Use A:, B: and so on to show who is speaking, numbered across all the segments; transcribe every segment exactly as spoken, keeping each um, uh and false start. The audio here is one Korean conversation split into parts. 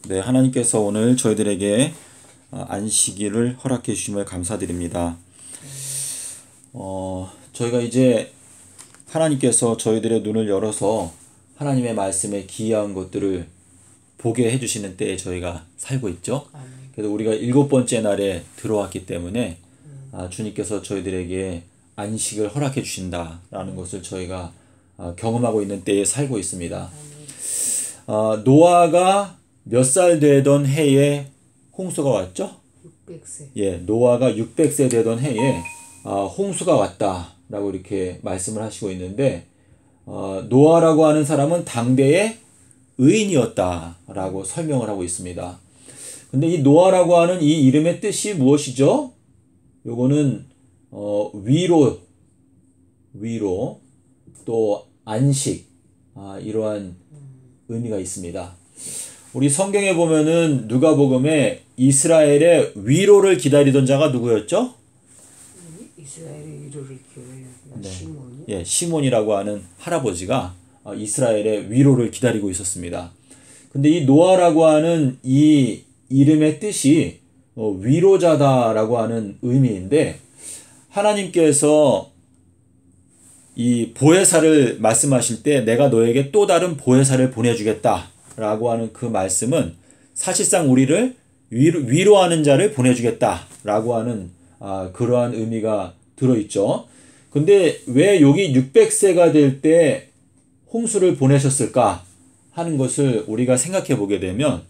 A: 네, 하나님께서 오늘 저희들에게 안식일을 허락해 주심을 감사드립니다. 어, 저희가 이제 하나님께서 저희들의 눈을 열어서 하나님의 말씀에 기이한 것들을 보게 해주시는 때에 저희가 살고 있죠. 그래서 우리가 일곱 번째 날에 들어왔기 때문에 아, 주님께서 저희들에게 안식을 허락해 주신다라는 것을 저희가 아, 경험하고 있는 때에 살고 있습니다. 아, 노아가 몇 살 되던 해에 홍수가 왔죠?
B: 육백 세.
A: 예, 노아가 육백 세 되던 해에 아, 홍수가 왔다라고 이렇게 말씀을 하시고 있는데 어, 노아라고 하는 사람은 당대의 의인이었다라고 설명을 하고 있습니다. 근데 이 노아라고 하는 이 이름의 뜻이 무엇이죠? 요거는 어, 위로, 위로, 또 안식, 아, 이러한 의미가 있습니다. 우리 성경에 보면은 누가복음에 이스라엘의 위로를 기다리던 자가 누구였죠?
B: 이스라엘의 위로를 기다리던
A: 네.
B: 시몬이.
A: 예, 시몬이라고 하는 할아버지가 이스라엘의 위로를 기다리고 있었습니다. 근데 이 노아라고 하는 이 이름의 뜻이 위로자다라고 하는 의미인데 하나님께서 이 보혜사를 말씀하실 때 내가 너에게 또 다른 보혜사를 보내주겠다라고 하는 그 말씀은 사실상 우리를 위로, 위로하는 자를 보내주겠다라고 하는 아, 그러한 의미가 들어있죠. 근데 왜 여기 육백 세가 될 때 홍수를 보내셨을까 하는 것을 우리가 생각해 보게 되면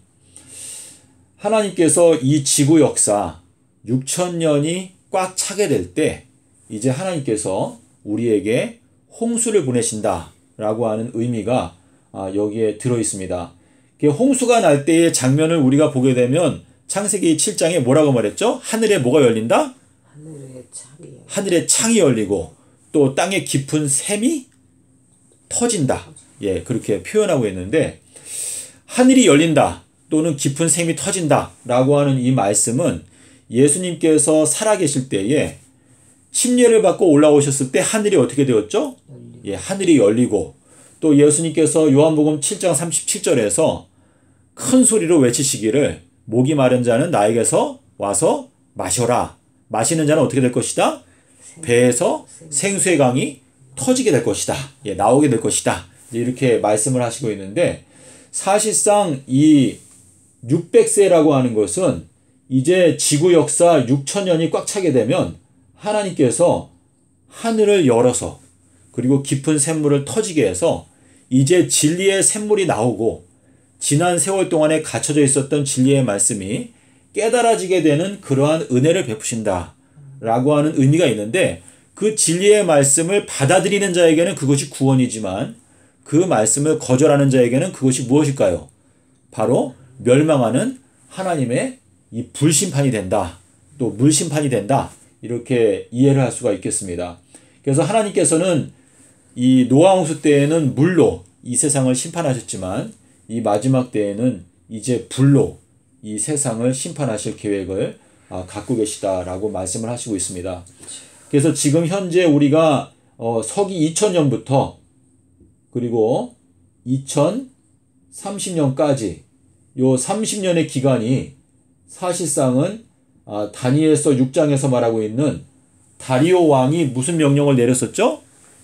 A: 하나님께서 이 지구 역사 육천 년이 꽉 차게 될 때 이제 하나님께서 우리에게 홍수를 보내신다라고 하는 의미가 여기에 들어 있습니다. 홍수가 날 때의 장면을 우리가 보게 되면 창세기 칠 장에 뭐라고 말했죠? 하늘에 뭐가 열린다?
B: 하늘의 창이.
A: 하늘의 창이 열리고 또 땅의 깊은 샘이 터진다. 예, 그렇게 표현하고 있는데 하늘이 열린다 또는 깊은 샘이 터진다 라고 하는 이 말씀은 예수님께서 살아계실 때에 침례를 받고 올라오셨을 때 하늘이 어떻게 되었죠? 예, 하늘이 열리고 또 예수님께서 요한복음 칠 장 삼십칠 절에서 큰 소리로 외치시기를 목이 마른 자는 나에게서 와서 마셔라. 마시는 자는 어떻게 될 것이다? 배에서 생수의 강이 터지게 될 것이다. 예, 나오게 될 것이다. 이렇게 말씀을 하시고 있는데 사실상 이 육백 세라고 하는 것은 이제 지구 역사 육천 년이 꽉 차게 되면 하나님께서 하늘을 열어서 그리고 깊은 샘물을 터지게 해서 이제 진리의 샘물이 나오고 지난 세월 동안에 갇혀져 있었던 진리의 말씀이 깨달아지게 되는 그러한 은혜를 베푸신다 라고 하는 의미가 있는데 그 진리의 말씀을 받아들이는 자에게는 그것이 구원이지만 그 말씀을 거절하는 자에게는 그것이 무엇일까요? 바로 멸망하는 하나님의 이 불심판이 된다. 또 물심판이 된다. 이렇게 이해를 할 수가 있겠습니다. 그래서 하나님께서는 이 노아 홍수 때에는 물로 이 세상을 심판하셨지만 이 마지막 때에는 이제 불로 이 세상을 심판하실 계획을 갖고 계시다라고 말씀을 하시고 있습니다. 그래서 지금 현재 우리가 어, 서기 이천 년부터 그리고 이천삼십 년까지 요 삼십 년의 기간이 사실상은 아, 다니엘서 육 장에서 말하고 있는 다리오 왕이 무슨 명령을 내렸었죠?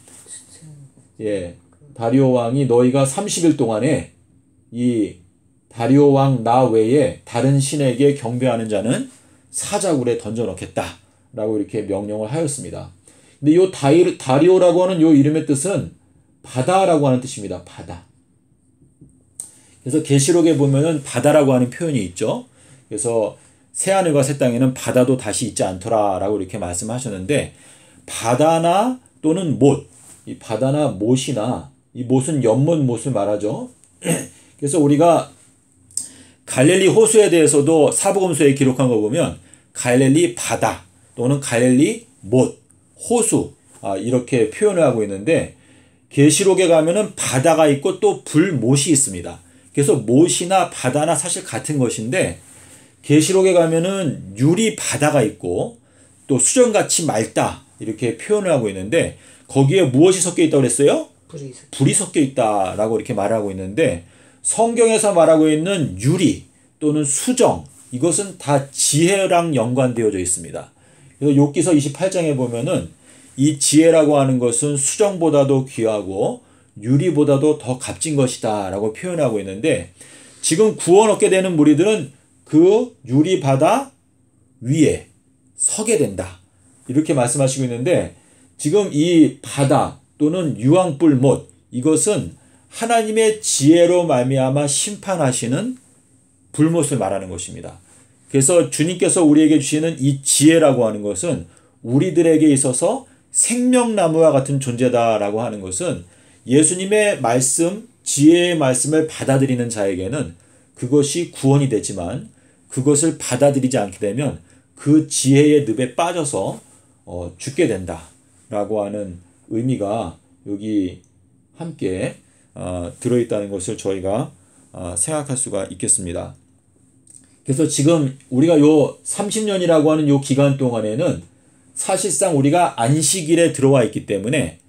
A: 예, 다리오 왕이 너희가 삼십 일 동안에 이 다리오 왕 나 외에 다른 신에게 경배하는 자는 사자굴에 던져 넣겠다 라고 이렇게 명령을 하였습니다. 근데 요 다이, 다리오라고 하는 요 이름의 뜻은 바다라고 하는 뜻입니다. 바다. 그래서 계시록에 보면은 바다라고 하는 표현이 있죠. 그래서 새하늘과 새 땅에는 바다도 다시 있지 않더라 라고 이렇게 말씀하셨는데 바다나 또는 못, 이 바다나 못이나 이 못은 연못 못을 말하죠. 그래서 우리가 갈릴리 호수에 대해서도 사복음서에 기록한 거 보면 갈릴리 바다 또는 갈릴리 못, 호수 아, 이렇게 표현을 하고 있는데 계시록에 가면은 바다가 있고 또 불못이 있습니다. 그래서 못이나 바다나 사실 같은 것인데 계시록에 가면은 유리 바다가 있고 또 수정같이 맑다 이렇게 표현을 하고 있는데 거기에 무엇이 섞여 있다고 그랬어요?
B: 불이 섞여,
A: 불이 섞여 있다라고 이렇게 말하고 있는데 성경에서 말하고 있는 유리 또는 수정, 이것은 다 지혜랑 연관되어져 있습니다. 그래서 욥기서 이십팔 장에 보면은 이 지혜라고 하는 것은 수정보다도 귀하고 유리보다도 더 값진 것이다 라고 표현하고 있는데, 지금 구원 얻게 되는 무리들은 그 유리 바다 위에 서게 된다, 이렇게 말씀하시고 있는데, 지금 이 바다 또는 유황불못, 이것은 하나님의 지혜로 말미암아 심판하시는 불못을 말하는 것입니다. 그래서 주님께서 우리에게 주시는 이 지혜라고 하는 것은 우리들에게 있어서 생명나무와 같은 존재다라고 하는 것은, 예수님의 말씀, 지혜의 말씀을 받아들이는 자에게는 그것이 구원이 되지만, 그것을 받아들이지 않게 되면 그 지혜의 늪에 빠져서 어, 죽게 된다라고 하는 의미가 여기 함께 어, 들어있다는 것을 저희가 어, 생각할 수가 있겠습니다. 그래서 지금 우리가 요 삼십 년이라고 하는 요 기간 동안에는 사실상 우리가 안식일에 들어와 있기 때문에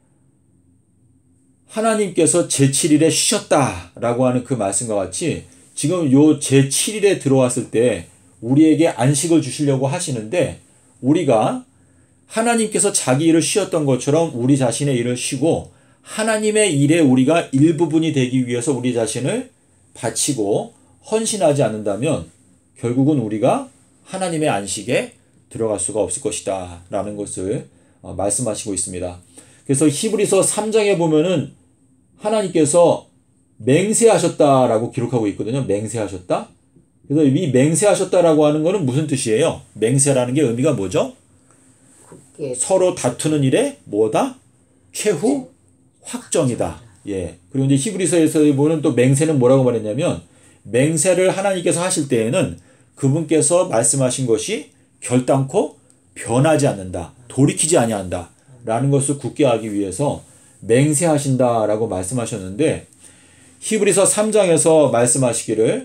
A: 하나님께서 제칠 일에 쉬셨다라고 하는 그 말씀과 같이 지금 요 제칠 일에 들어왔을 때 우리에게 안식을 주시려고 하시는데, 우리가 하나님께서 자기 일을 쉬었던 것처럼 우리 자신의 일을 쉬고 하나님의 일에 우리가 일부분이 되기 위해서 우리 자신을 바치고 헌신하지 않는다면 결국은 우리가 하나님의 안식에 들어갈 수가 없을 것이다 라는 것을 말씀하시고 있습니다. 그래서 히브리서 삼 장에 보면은 하나님께서 맹세하셨다라고 기록하고 있거든요. 맹세하셨다. 그래서 이 맹세하셨다라고 하는 것은 무슨 뜻이에요? 맹세라는 게 의미가 뭐죠? 서로 다투는 일에 뭐다? 최후 확정이다. 예. 그리고 이제 히브리서에서 보는 또 맹세는 뭐라고 말했냐면, 맹세를 하나님께서 하실 때에는 그분께서 말씀하신 것이 결단코 변하지 않는다, 돌이키지 아니한다 라는 것을 굳게 하기 위해서 맹세하신다라고 말씀하셨는데, 히브리서 삼 장에서 말씀하시기를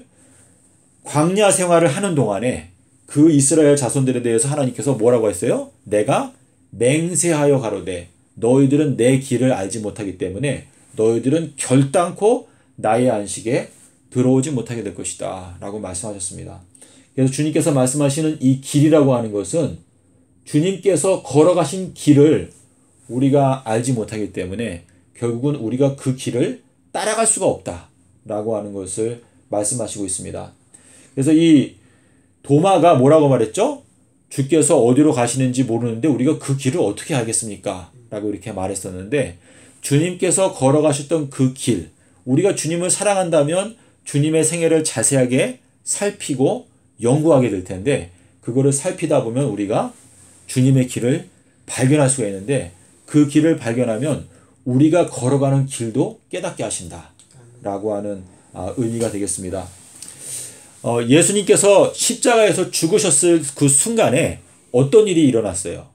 A: 광야 생활을 하는 동안에 그 이스라엘 자손들에 대해서 하나님께서 뭐라고 했어요? 내가 맹세하여 가로되 너희들은 내 길을 알지 못하기 때문에 너희들은 결단코 나의 안식에 들어오지 못하게 될 것이다 라고 말씀하셨습니다. 그래서 주님께서 말씀하시는 이 길이라고 하는 것은 주님께서 걸어가신 길을 우리가 알지 못하기 때문에 결국은 우리가 그 길을 따라갈 수가 없다라고 하는 것을 말씀하시고 있습니다. 그래서 이 도마가 뭐라고 말했죠? 주께서 어디로 가시는지 모르는데 우리가 그 길을 어떻게 알겠습니까? 라고 이렇게 말했었는데, 주님께서 걸어가셨던 그 길, 우리가 주님을 사랑한다면 주님의 생애를 자세하게 살피고 연구하게 될 텐데, 그거를 살피다 보면 우리가 주님의 길을 발견할 수가 있는데, 그 길을 발견하면 우리가 걸어가는 길도 깨닫게 하신다 라고 하는 의미가 되겠습니다. 어, 예수님께서 십자가에서 죽으셨을 그 순간에 어떤 일이 일어났어요?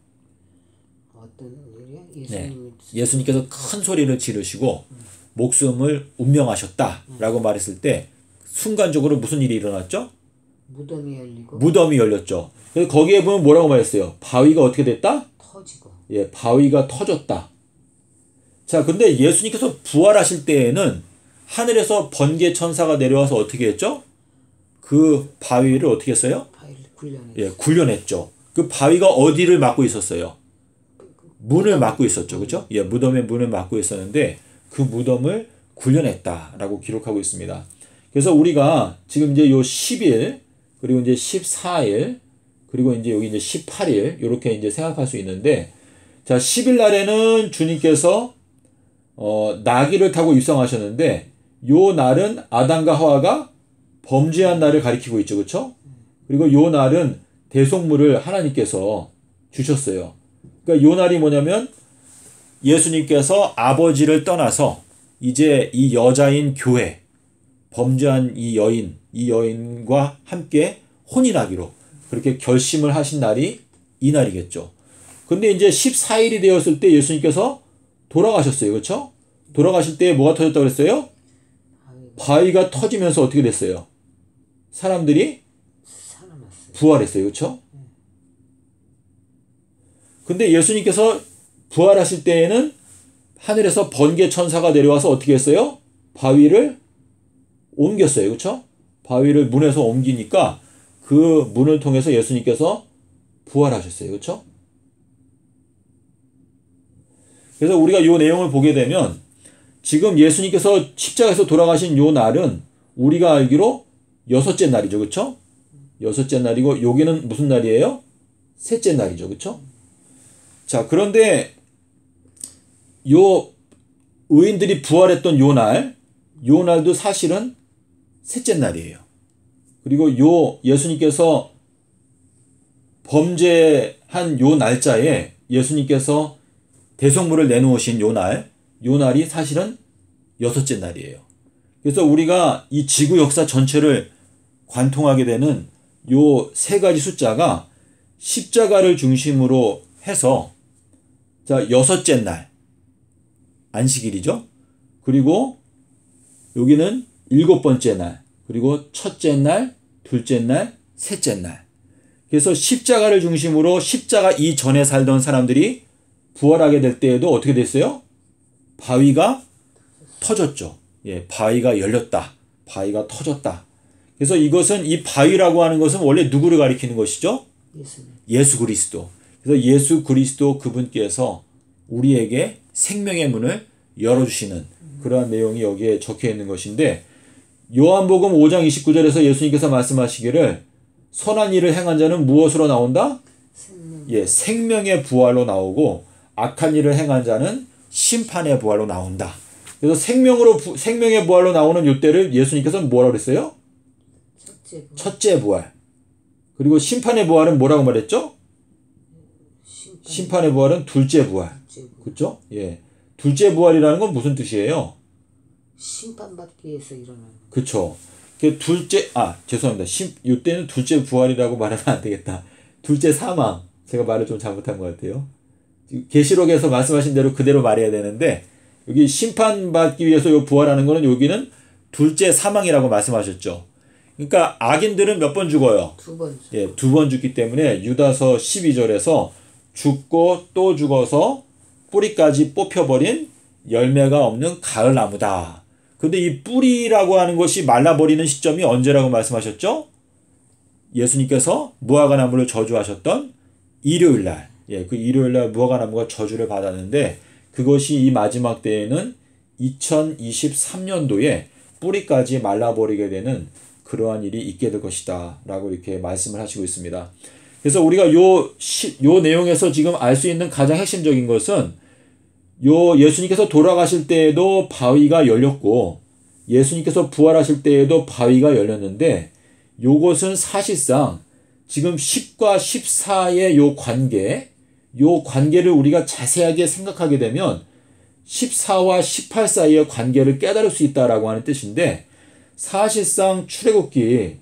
B: 어떤 일이요? 예수님.
A: 네. 예수님께서 큰 소리를 지르시고 음. 목숨을 운명하셨다라고 음. 말했을 때 순간적으로 무슨 일이 일어났죠?
B: 무덤이 열리고.
A: 무덤이 열렸죠. 그래서 거기에 보면 뭐라고 말했어요? 바위가 어떻게 됐다?
B: 터지고.
A: 예, 바위가 터졌다. 자, 근데 예수님께서 부활하실 때에는 하늘에서 번개 천사가 내려와서 어떻게 했죠? 그 바위를 어떻게 했어요?
B: 바위를 굴려냈죠.
A: 예, 굴려냈죠. 그 바위가 어디를 막고 있었어요? 문을 막고 있었죠. 그렇죠? 예, 무덤의 문을 막고 있었는데 그 무덤을 굴려냈다라고 기록하고 있습니다. 그래서 우리가 지금 이제 요 십 일, 그리고 이제 십사 일, 그리고 이제 여기 이제 십팔 일 이렇게 이제 생각할 수 있는데, 자, 십 일 날에는 주님께서 어, 나귀를 타고 입성하셨는데, 요 날은 아담과 하와가 범죄한 날을 가리키고 있죠. 그렇죠? 그리고 요 날은 대속물을 하나님께서 주셨어요. 그러니까 요 날이 뭐냐면 예수님께서 아버지를 떠나서 이제 이 여자인 교회, 범죄한 이 여인, 이 여인과 함께 혼인하기로 그렇게 결심을 하신 날이 이 날이겠죠. 근데 이제 십사 일이 되었을 때 예수님께서 돌아가셨어요. 그렇죠? 돌아가실 때 뭐가 터졌다고 그랬어요? 바위가 터지면서 어떻게 됐어요? 사람들이 부활했어요. 그렇죠? 근데 예수님께서 부활하실 때에는 하늘에서 번개 천사가 내려와서 어떻게 했어요? 바위를 옮겼어요. 그렇죠? 바위를 문에서 옮기니까 그 문을 통해서 예수님께서 부활하셨어요. 그렇죠? 그래서 우리가 이 내용을 보게 되면 지금 예수님께서 십자가에서 돌아가신 요 날은 우리가 알기로 여섯째 날이죠. 그렇죠? 여섯째 날이고 여기는 무슨 날이에요? 셋째 날이죠. 그렇죠? 자, 그런데 요 의인들이 부활했던 요 날, 요 날도 사실은 셋째 날이에요. 그리고 요 예수님께서 범죄한 요 날짜에 예수님께서 대속물을 내놓으신 요 날, 요 날이 사실은 여섯째 날이에요. 그래서 우리가 이 지구 역사 전체를 관통하게 되는 요 세 가지 숫자가 십자가를 중심으로 해서 자, 여섯째 날 안식일이죠. 그리고 여기는 일곱 번째 날, 그리고 첫째 날, 둘째 날, 셋째 날. 그래서 십자가를 중심으로 십자가 이전에 살던 사람들이 부활하게 될 때에도 어떻게 됐어요? 바위가 터졌죠. 예, 바위가 열렸다. 바위가 터졌다. 그래서 이것은 이 바위라고 하는 것은 원래 누구를 가리키는 것이죠?
B: 예수님.
A: 예수 그리스도. 그래서 예수 그리스도 그분께서 우리에게 생명의 문을 열어주시는 그러한 내용이 여기에 적혀 있는 것인데 요한복음 오 장 이십구 절에서 예수님께서 말씀하시기를 선한 일을 행한 자는 무엇으로 나온다?
B: 생명.
A: 예, 생명의 부활로 나오고 악한 일을 행한 자는 심판의 부활로 나온다. 그래서 생명으로 부, 생명의 부활로 나오는 이때를 예수님께서는 뭐라고 그랬어요?
B: 첫째 부활.
A: 첫째 부활. 그리고 심판의 부활은 뭐라고 말했죠?
B: 심판.
A: 심판의 부활은 둘째 부활.
B: 둘째 부활.
A: 그렇죠? 예. 둘째 부활이라는 건 무슨 뜻이에요?
B: 심판받기 위해서 일어나는.
A: 그렇죠. 그 둘째 아 죄송합니다. 심 이때는 둘째 부활이라고 말하면 안 되겠다. 둘째 사망. 제가 말을 좀 잘못한 것 같아요. 계시록에서 말씀하신 대로 그대로 말해야 되는데 여기 심판받기 위해서 요 부활하는 거는 여기는 둘째 사망이라고 말씀하셨죠. 그러니까 악인들은 몇 번 죽어요?
B: 두 번.
A: 예, 두 번 죽기 때문에 유다서 십이 절에서 죽고 또 죽어서 뿌리까지 뽑혀버린 열매가 없는 가을나무다. 근데 이 뿌리라고 하는 것이 말라버리는 시점이 언제라고 말씀하셨죠? 예수님께서 무화과나무를 저주하셨던 일요일날. 예, 그 일요일날 무화과나무가 저주를 받았는데 그것이 이 마지막 때에는 이천이십삼 년도에 뿌리까지 말라버리게 되는 그러한 일이 있게 될 것이다 라고 이렇게 말씀을 하시고 있습니다. 그래서 우리가 요, 시, 요 내용에서 지금 알 수 있는 가장 핵심적인 것은 요 예수님께서 돌아가실 때에도 바위가 열렸고 예수님께서 부활하실 때에도 바위가 열렸는데 요것은 사실상 지금 십과 십사의 요 관계, 요 관계를 우리가 자세하게 생각하게 되면 십사와 십팔 사이의 관계를 깨달을 수 있다라고 하는 뜻인데 사실상 출애굽기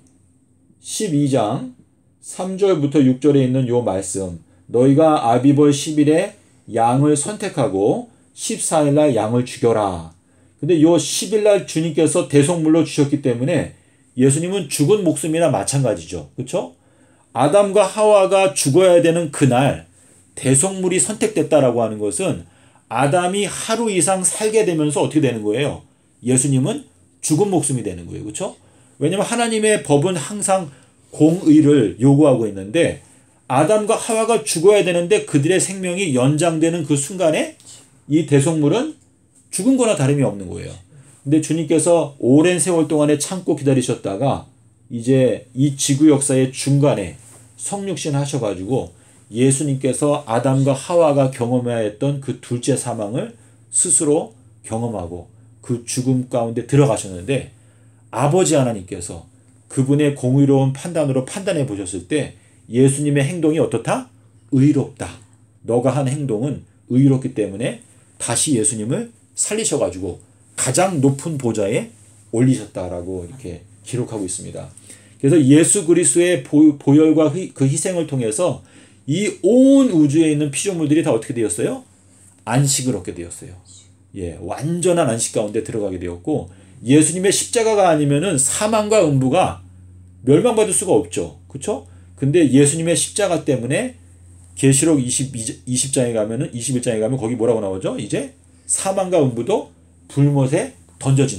A: 십이 장 삼 절부터 육 절에 있는 요 말씀 너희가 아비벌 십 일에 양을 선택하고 십사 일날 양을 죽여라. 근데 요 십 일날 주님께서 대속물로 주셨기 때문에 예수님은 죽은 목숨이나 마찬가지죠. 그렇죠? 아담과 하와가 죽어야 되는 그날 대속물이 선택됐다라고 하는 것은 아담이 하루 이상 살게 되면서 어떻게 되는 거예요? 예수님은 죽은 목숨이 되는 거예요. 그렇죠? 왜냐하면 하나님의 법은 항상 공의를 요구하고 있는데 아담과 하와가 죽어야 되는데 그들의 생명이 연장되는 그 순간에 이 대속물은 죽은 거나 다름이 없는 거예요. 근데 주님께서 오랜 세월 동안에 참고 기다리셨다가 이제 이 지구 역사의 중간에 성육신 하셔가지고 예수님께서 아담과 하와가 경험해야 했던 그 둘째 사망을 스스로 경험하고 그 죽음 가운데 들어가셨는데 아버지 하나님께서 그분의 공의로운 판단으로 판단해 보셨을 때 예수님의 행동이 어떻다? 의롭다. 너가 한 행동은 의롭기 때문에 다시 예수님을 살리셔가지고 가장 높은 보좌에 올리셨다라고 이렇게 기록하고 있습니다. 그래서 예수 그리스도의 보혈과 그 희생을 통해서 이 온 우주에 있는 피조물들이 다 어떻게 되었어요? 안식을 얻게 되었어요. 예, 완전한 안식 가운데 들어가게 되었고 예수님의 십자가가 아니면은 사망과 음부가 멸망받을 수가 없죠. 그렇죠? 근데 예수님의 십자가 때문에 계시록 이십 장에 가면은 이십일 장에 가면 거기 뭐라고 나오죠? 이제 사망과 음부도 불못에 던져진다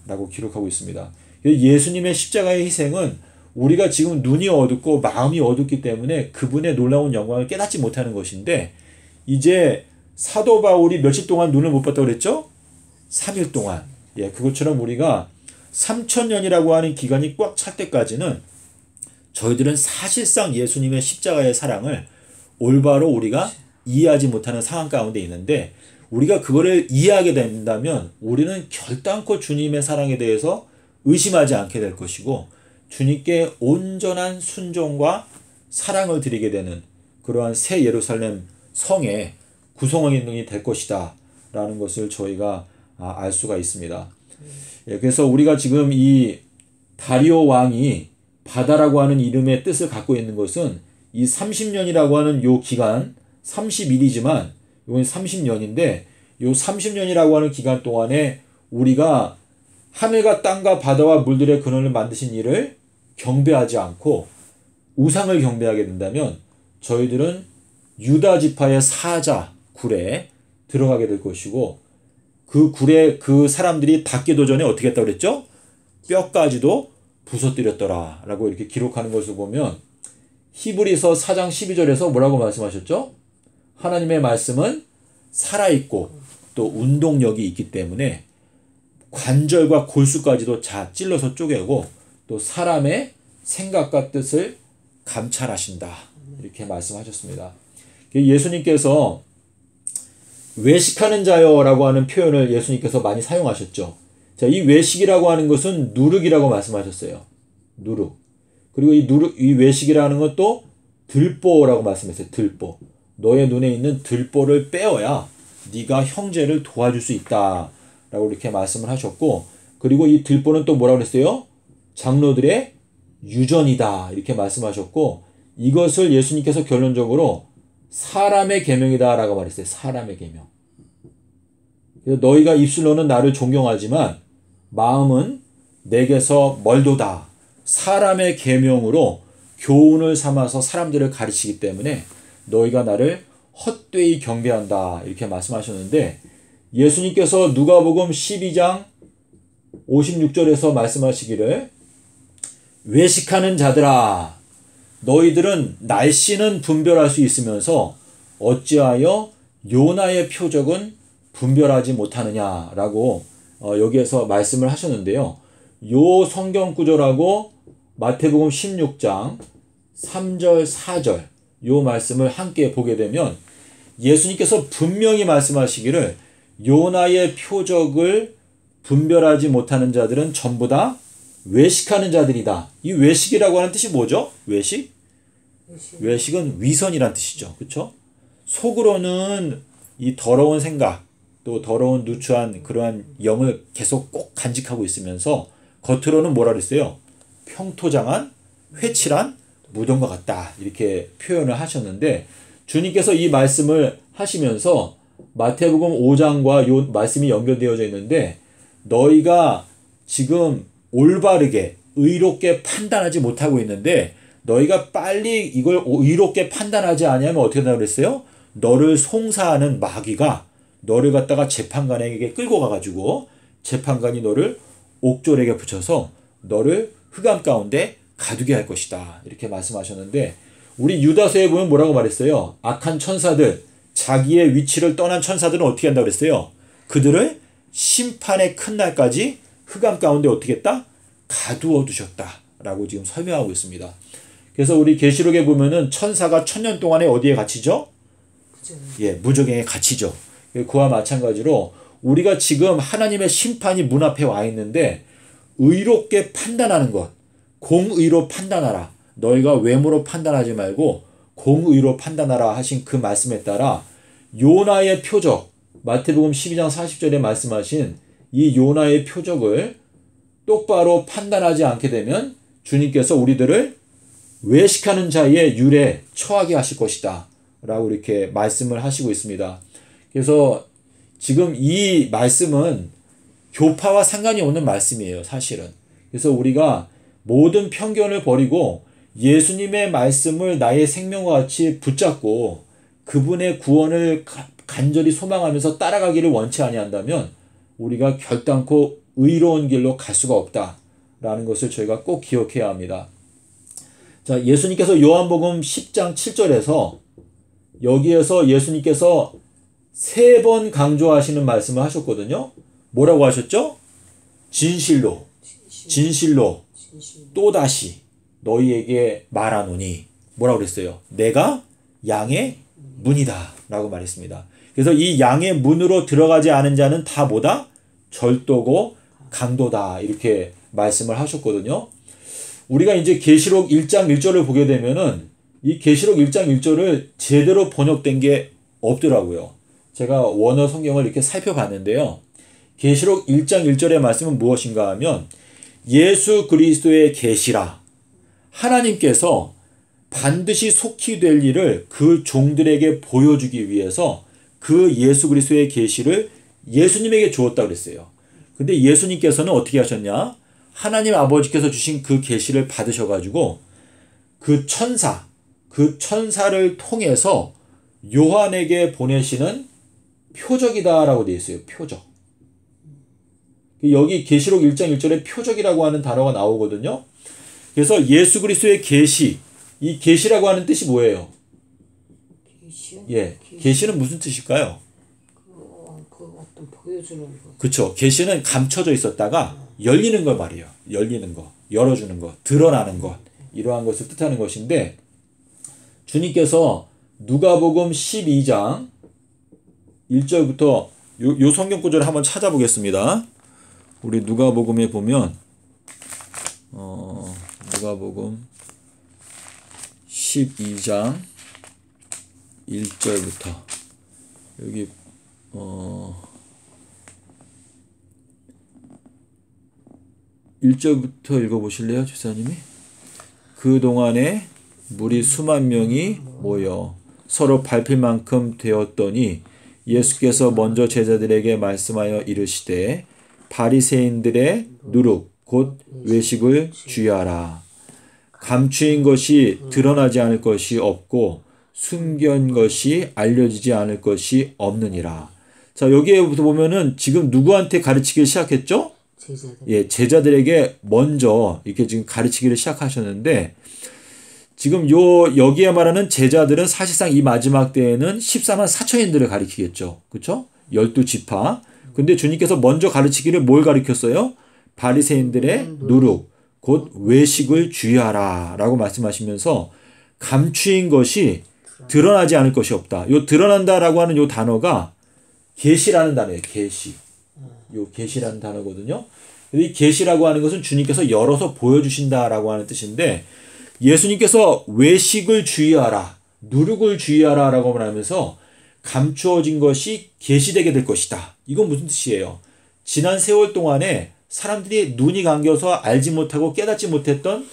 A: 라고 기록하고 있습니다. 예수님의 십자가의 희생은 우리가 지금 눈이 어둡고 마음이 어둡기 때문에 그분의 놀라운 영광을 깨닫지 못하는 것인데, 이제 사도 바울이 며칠 동안 눈을 못 봤다고 그랬죠? 삼 일 동안. 예, 그것처럼 우리가 삼천 년이라고 하는 기간이 꽉 찰 때까지는 저희들은 사실상 예수님의 십자가의 사랑을 올바로 우리가 이해하지 못하는 상황 가운데 있는데, 우리가 그거를 이해하게 된다면 우리는 결단코 주님의 사랑에 대해서 의심하지 않게 될 것이고, 주님께 온전한 순종과 사랑을 드리게 되는 그러한 새 예루살렘 성의 구성원이 될 것이다 라는 것을 저희가 알 수가 있습니다. 예, 그래서 우리가 지금 이 다리오 왕이 바다라고 하는 이름의 뜻을 갖고 있는 것은 이 삼십 년이라고 하는 요 기간, 삼십 일이지만 이건 삼십 년인데, 요 삼십 년이라고 하는 기간 동안에 우리가 하늘과 땅과 바다와 물들의 근원을 만드신 이를 경배하지 않고 우상을 경배하게 된다면 저희들은 유다 지파의 사자 굴에 들어가게 될 것이고, 그 굴에 그 사람들이 닿기도 전에 어떻게 했다고 그랬죠? 뼈까지도 부서뜨렸더라 라고 이렇게 기록하는 것을 보면, 히브리서 사 장 십이 절에서 뭐라고 말씀하셨죠? 하나님의 말씀은 살아있고 또 운동력이 있기 때문에 관절과 골수까지도 다 찔러서 쪼개고 또 사람의 생각과 뜻을 감찰하신다, 이렇게 말씀하셨습니다. 예수님께서 외식하는 자여 라고 하는 표현을 예수님께서 많이 사용하셨죠. 자, 이 외식이라고 하는 것은 누룩이라고 말씀하셨어요. 누룩. 그리고 이 누룩, 이 외식이라는 것도 들보라고 말씀했어요. 들보. 너의 눈에 있는 들보를 빼어야 네가 형제를 도와줄 수 있다 라고 이렇게 말씀을 하셨고, 그리고 이 들보는 또 뭐라고 그랬어요? 장로들의 유전이다 이렇게 말씀하셨고, 이것을 예수님께서 결론적으로 사람의 계명이다 라고 말했어요. 사람의 계명. 그래서 너희가 입술로는 나를 존경하지만 마음은 내게서 멀도다. 사람의 계명으로 교훈을 삼아서 사람들을 가르치기 때문에 너희가 나를 헛되이 경배한다 이렇게 말씀하셨는데, 예수님께서 누가복음 십이 장 오십육 절에서 말씀하시기를, 외식하는 자들아 너희들은 날씨는 분별할 수 있으면서 어찌하여 요나의 표적은 분별하지 못하느냐라고 어, 여기에서 말씀을 하셨는데요. 요 성경 구절하고 마태복음 십육 장 삼 절 사 절 요 말씀을 함께 보게 되면 예수님께서 분명히 말씀하시기를 요나의 표적을 분별하지 못하는 자들은 전부 다 외식하는 자들이다. 이 외식이라고 하는 뜻이 뭐죠? 외식?
B: 외식.
A: 외식은 위선이란 뜻이죠. 그렇죠? 속으로는 이 더러운 생각, 또 더러운 누추한 그러한 영을 계속 꼭 간직하고 있으면서 겉으로는 뭐라 그랬어요? 평토장한 회칠한 무덤과 같다. 이렇게 표현을 하셨는데, 주님께서 이 말씀을 하시면서 마태복음 오 장과 요 말씀이 연결되어져 있는데, 너희가 지금 올바르게 의롭게 판단하지 못하고 있는데 너희가 빨리 이걸 의롭게 판단하지 않으면 어떻게 된다고 그랬어요? 너를 송사하는 마귀가 너를 갖다가 재판관에게 끌고 가가지고 재판관이 너를 옥졸에게 붙여서 너를 흑암 가운데 가두게 할 것이다. 이렇게 말씀하셨는데, 우리 유다서에 보면 뭐라고 말했어요? 악한 천사들, 자기의 위치를 떠난 천사들은 어떻게 한다고 그랬어요? 그들을 심판의 큰 날까지 흑암 가운데 어떻게 했다? 가두어 두셨다 라고 지금 설명하고 있습니다. 그래서 우리 계시록에 보면은 천사가 천년 동안에 어디에 갇히죠? 예, 무저갱에 갇히죠. 그와 마찬가지로 우리가 지금 하나님의 심판이 문 앞에 와 있는데 의롭게 판단하는 것, 공의로 판단하라. 너희가 외모로 판단하지 말고 공의로 판단하라 하신 그 말씀에 따라 요나의 표적, 마태복음 십이 장 사십 절에 말씀하신 이 요나의 표적을 똑바로 판단하지 않게 되면 주님께서 우리들을 외식하는 자의 율에 처하게 하실 것이다 라고 이렇게 말씀을 하시고 있습니다. 그래서 지금 이 말씀은 교파와 상관이 없는 말씀이에요, 사실은. 그래서 우리가 모든 편견을 버리고 예수님의 말씀을 나의 생명과 같이 붙잡고 그분의 구원을 간절히 소망하면서 따라가기를 원치 아니한다면 우리가 결단코 의로운 길로 갈 수가 없다라는 것을 저희가 꼭 기억해야 합니다. 자, 예수님께서 요한복음 십 장 칠 절에서 여기에서 예수님께서 세 번 강조하시는 말씀을 하셨거든요. 뭐라고 하셨죠? 진실로, 진실로, 또다시 너희에게 말하노니 뭐라고 그랬어요? 내가 양의 문이다 라고 말했습니다. 그래서 이 양의 문으로 들어가지 않은 자는 다 뭐다? 절도고 강도다 이렇게 말씀을 하셨거든요. 우리가 이제 계시록 일 장 일 절을 보게 되면은 이 계시록 일 장 일 절을 제대로 번역된 게 없더라고요. 제가 원어 성경을 이렇게 살펴봤는데요. 계시록 일 장 일 절의 말씀은 무엇인가 하면 예수 그리스도의 계시라. 하나님께서 반드시 속히 될 일을 그 종들에게 보여주기 위해서 그 예수 그리스도의 계시를 예수님에게 주었다고 그랬어요. 근데 예수님께서는 어떻게 하셨냐? 하나님 아버지께서 주신 그 계시를 받으셔가지고 그 천사, 그 천사를 통해서 요한에게 보내시는 표적이다라고 되어 있어요. 표적. 여기 계시록 일 장 일 절에 표적이라고 하는 단어가 나오거든요. 그래서 예수 그리스도의 계시, 이 계시라고 하는 뜻이 뭐예요?
B: 계시요?
A: 예, 계시는 무슨 뜻일까요?
B: 그, 그 어떤 보여주는 거.
A: 그쵸. 계시는 감춰져 있었다가 열리는 거 말이에요. 열리는 거, 열어주는 거, 드러나는 것, 이러한 것을 뜻하는 것인데 주님께서 누가복음 십이 장 일 절부터 요, 요 성경 구절을 한번 찾아보겠습니다. 우리 누가복음에 보면 어, 누가복음 십이 장 일 절부터 여기 어 일 절부터 읽어보실래요, 집사님이? 그동안에 무리 수만 명이 모여 서로 밟힐 만큼 되었더니 예수께서 먼저 제자들에게 말씀하여 이르시되 바리새인들의 누룩 곧 외식을 주의하라. 감추인 것이 드러나지 않을 것이 없고 숨긴 것이 알려지지 않을 것이 없느니라. 자, 여기에부터 보면은 지금 누구한테 가르치기 시작했죠?
B: 제자들.
A: 예, 제자들에게 먼저 이렇게 지금 가르치기를 시작하셨는데 지금 요 여기에 말하는 제자들은 사실상 이 마지막 때에는 십사만 사천인들을 가리키겠죠. 그렇죠? 열두 지파. 근데 주님께서 먼저 가르치기를 뭘 가르쳤어요? 바리새인들의 누룩 곧 외식을 주의하라 라고 말씀하시면서 감추인 것이 드러나지 않을 것이 없다. 요 드러난다라고 하는 요 단어가 계시라는 단어예요. 계시. 요 계시라는 단어거든요. 이 계시라고 하는 것은 주님께서 열어서 보여주신다라고 하는 뜻인데 예수님께서 외식을 주의하라, 누룩을 주의하라 라고 말하면서 감추어진 것이 계시되게 될 것이다. 이건 무슨 뜻이에요? 지난 세월 동안에 사람들이 눈이 감겨서 알지 못하고 깨닫지 못했던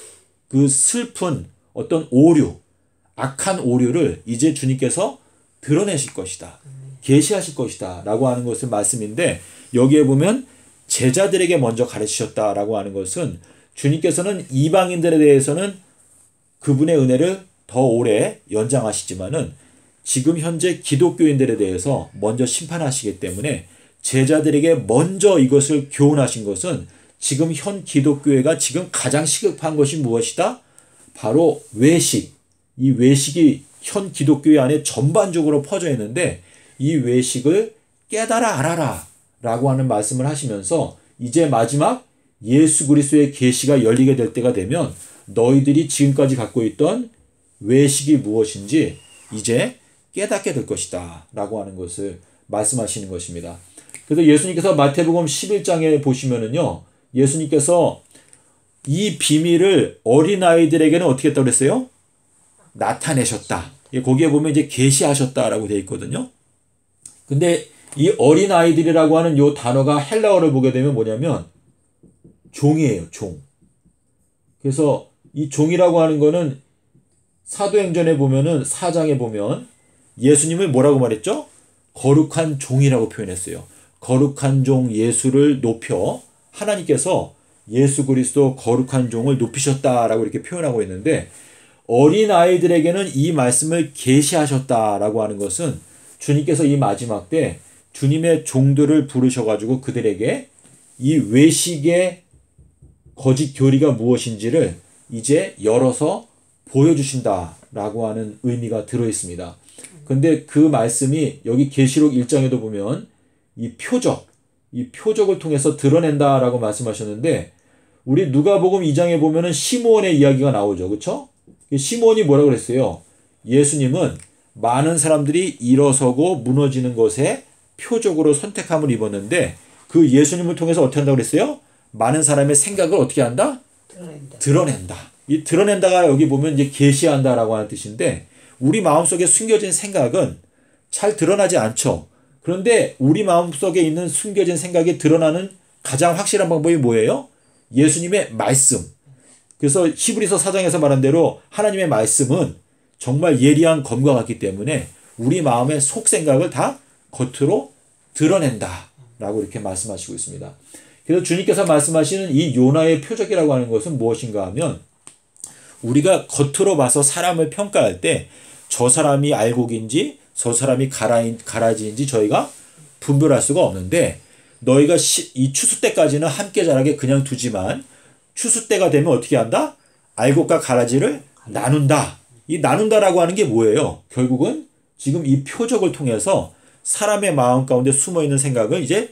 A: 그 슬픈 어떤 오류, 악한 오류를 이제 주님께서 드러내실 것이다. 계시하실 것이다. 라고 하는 것을 말씀인데 여기에 보면 제자들에게 먼저 가르치셨다라고 하는 것은 주님께서는 이방인들에 대해서는 그분의 은혜를 더 오래 연장하시지만은 지금 현재 기독교인들에 대해서 먼저 심판하시기 때문에 제자들에게 먼저 이것을 교훈하신 것은 지금 현 기독교회가 지금 가장 시급한 것이 무엇이다? 바로 외식. 이 외식이 현 기독교회 안에 전반적으로 퍼져 있는데 이 외식을 깨달아 알아라 라고 하는 말씀을 하시면서 이제 마지막 예수 그리스도의 계시가 열리게 될 때가 되면 너희들이 지금까지 갖고 있던 외식이 무엇인지 이제 깨닫게 될 것이다 라고 하는 것을 말씀하시는 것입니다. 그래서 예수님께서 마태복음 십일 장에 보시면은요, 예수님께서 이 비밀을 어린아이들에게는 어떻게 했다고 그랬어요? 나타내셨다. 거기에 보면 이제 계시하셨다라고 되어 있거든요. 근데 이 어린아이들이라고 하는 요 단어가 헬라어를 보게 되면 뭐냐면 종이에요, 종. 그래서 이 종이라고 하는 거는 사도행전에 보면은 사 장에 보면 예수님을 뭐라고 말했죠? 거룩한 종이라고 표현했어요. 거룩한 종 예수를 높여 하나님께서 예수 그리스도 거룩한 종을 높이셨다라고 이렇게 표현하고 있는데 어린아이들에게는 이 말씀을 계시하셨다라고 하는 것은 주님께서 이 마지막 때 주님의 종들을 부르셔가지고 그들에게 이 외식의 거짓 교리가 무엇인지를 이제 열어서 보여주신다라고 하는 의미가 들어 있습니다. 근데 그 말씀이 여기 계시록 일 장에도 보면 이 표적, 이 표적을 통해서 드러낸다라고 말씀하셨는데, 우리 누가복음 이 장에 보면은 시므온의 이야기가 나오죠. 그렇죠? 시므온이 뭐라고 그랬어요? 예수님은 많은 사람들이 일어서고 무너지는 것에 표적으로 선택함을 입었는데, 그 예수님을 통해서 어떻게 한다고 그랬어요? 많은 사람의 생각을 어떻게 한다?
B: 드러낸다.
A: 드러낸다. 이 드러낸다가 여기 보면 이제 계시한다라고 하는 뜻인데, 우리 마음속에 숨겨진 생각은 잘 드러나지 않죠. 그런데 우리 마음속에 있는 숨겨진 생각이 드러나는 가장 확실한 방법이 뭐예요? 예수님의 말씀. 그래서 히브리서 사 장에서 말한 대로 하나님의 말씀은 정말 예리한 검과 같기 때문에 우리 마음의 속 생각을 다 겉으로 드러낸다 라고 이렇게 말씀하시고 있습니다. 그래서 주님께서 말씀하시는 이 요나의 표적이라고 하는 것은 무엇인가 하면, 우리가 겉으로 봐서 사람을 평가할 때 저 사람이 알곡인지 저 사람이 가라인, 가라지인지 저희가 분별할 수가 없는데, 너희가 시, 이 추수 때까지는 함께 자라게 그냥 두지만 추수 때가 되면 어떻게 한다? 알곡과 가라지를 나눈다. 이 나눈다라고 하는 게 뭐예요? 결국은 지금 이 표적을 통해서 사람의 마음 가운데 숨어있는 생각을 이제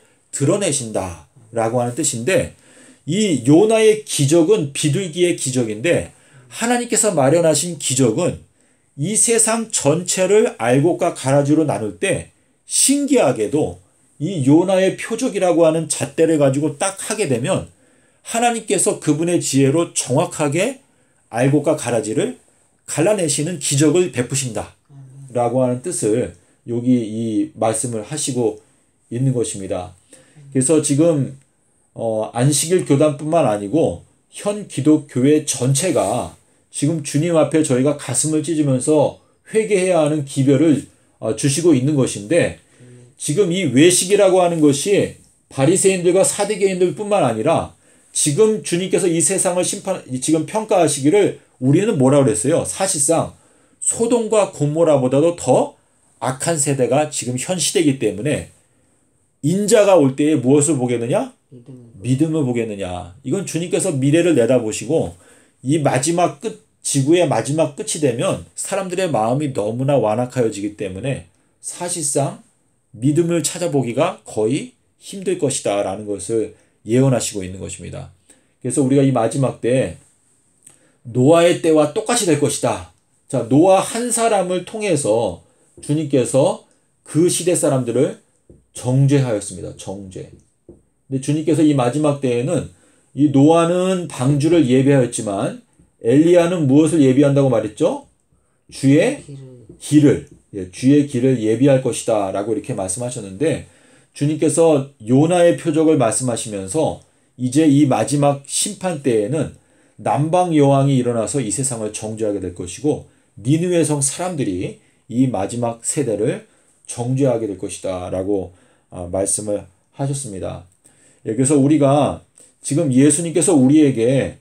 A: 드러내신다라고 하는 뜻인데, 이 요나의 기적은 비둘기의 기적인데, 하나님께서 마련하신 기적은 이 세상 전체를 알곡과 가라지로 나눌 때 신기하게도 이 요나의 표적이라고 하는 잣대를 가지고 딱 하게 되면 하나님께서 그분의 지혜로 정확하게 알곡과 가라지를 갈라내시는 기적을 베푸신다 라고 하는 뜻을 여기 이 말씀을 하시고 있는 것입니다. 그래서 지금 어, 안식일 교단뿐만 아니고 현 기독교회 전체가 지금 주님 앞에 저희가 가슴을 찢으면서 회개해야 하는 기별을 어, 주시고 있는 것인데, 지금 이 외식이라고 하는 것이 바리새인들과 사두개인들 뿐만 아니라 지금 주님께서 이 세상을 심판, 지금 평가하시기를 우리는 뭐라고 그랬어요? 사실상 소돔과 고모라보다도 더 악한 세대가 지금 현 시대이기 때문에 인자가 올 때에 무엇을 보겠느냐?
B: 믿음을,
A: 믿음을 보겠느냐. 이건 주님께서 미래를 내다보시고 이 마지막 끝, 지구의 마지막 끝이 되면 사람들의 마음이 너무나 완악하여지기 때문에 사실상 믿음을 찾아보기가 거의 힘들 것이다 라는 것을 예언하시고 있는 것입니다. 그래서 우리가 이 마지막 때 노아의 때와 똑같이 될 것이다. 자, 노아 한 사람을 통해서 주님께서 그 시대 사람들을 정죄하였습니다. 정죄. 근데 주님께서 이 마지막 때에는 이 노아는 방주를 예비하였지만 엘리야는 무엇을 예비한다고 말했죠? 주의
B: 길을,
A: 길을, 예, 주의 길을 예비할 것이다 라고 이렇게 말씀하셨는데, 주님께서 요나의 표적을 말씀하시면서 이제 이 마지막 심판 때에는 남방 여왕이 일어나서 이 세상을 정죄하게 될 것이고, 니느웨 성 사람들이 이 마지막 세대를 정죄하게 될 것이다 라고 아, 말씀을 하셨습니다. 예, 그래서 우리가 지금 예수님께서 우리에게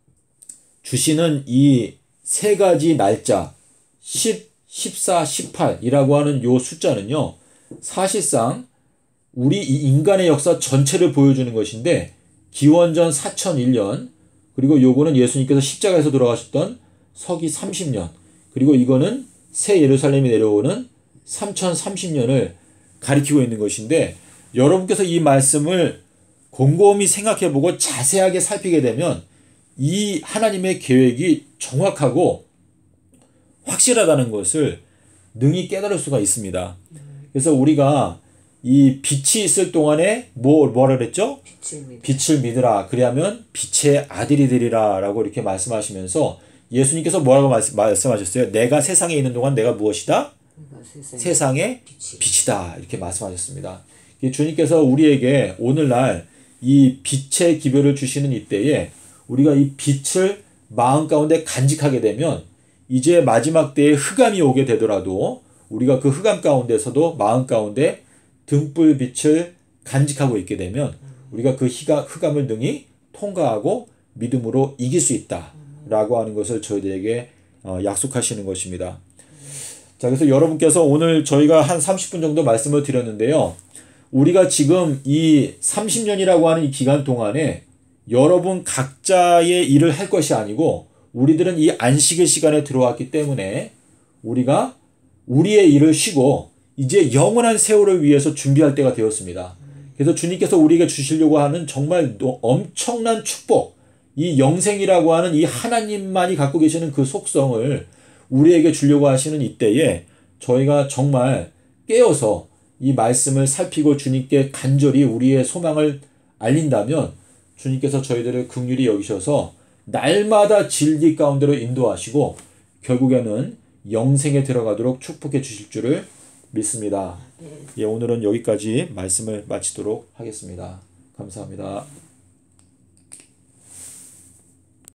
A: 주시는 이 세 가지 날짜 십, 십사, 십팔이라고 하는 요 숫자는요, 사실상 우리 이 인간의 역사 전체를 보여주는 것인데, 기원전 사천일 년, 그리고 요거는 예수님께서 십자가에서 돌아가셨던 서기 삼십 년, 그리고 이거는 새 예루살렘이 내려오는 삼천삼십 년을 가리키고 있는 것인데, 여러분께서 이 말씀을 곰곰이 생각해보고 자세하게 살피게 되면 이 하나님의 계획이 정확하고 확실하다는 것을 능히 깨달을 수가 있습니다. 그래서 우리가 이 빛이 있을 동안에 뭐, 뭐라 그랬죠?
B: 빛을, 믿
A: 빛을 믿으라. 그리하면 빛의 아들이 되리라 라고 이렇게 말씀하시면서 예수님께서 뭐라고 말씀, 말씀하셨어요? 내가 세상에 있는 동안 내가 무엇이다?
B: 세상의,
A: 세상의
B: 빛이.
A: 빛이다. 이렇게 말씀하셨습니다. 주님께서 우리에게 오늘날 이 빛의 기별을 주시는 이때에 우리가 이 빛을 마음 가운데 간직하게 되면 이제 마지막 때에 흑암이 오게 되더라도 우리가 그 흑암 가운데서도 마음 가운데 등불빛을 간직하고 있게 되면 우리가 그 흑암을 능히 통과하고 믿음으로 이길 수 있다 라고 하는 것을 저희들에게 약속하시는 것입니다. 자, 그래서 여러분께서 오늘 저희가 한 삼십 분 정도 말씀을 드렸는데요. 우리가 지금 이 삼십 년이라고 하는 이 기간 동안에 여러분 각자의 일을 할 것이 아니고 우리들은 이 안식의 시간에 들어왔기 때문에 우리가 우리의 일을 쉬고 이제 영원한 세월을 위해서 준비할 때가 되었습니다. 그래서 주님께서 우리에게 주시려고 하는 정말 엄청난 축복, 이 영생이라고 하는 이 하나님만이 갖고 계시는 그 속성을 우리에게 주려고 하시는 이때에 저희가 정말 깨어서 이 말씀을 살피고 주님께 간절히 우리의 소망을 알린다면 주님께서 저희들을 긍휼히 여기셔서 날마다 진리 가운데로 인도하시고 결국에는 영생에 들어가도록 축복해 주실 줄을 믿습니다. 예, 오늘은 여기까지 말씀을 마치도록 하겠습니다. 감사합니다.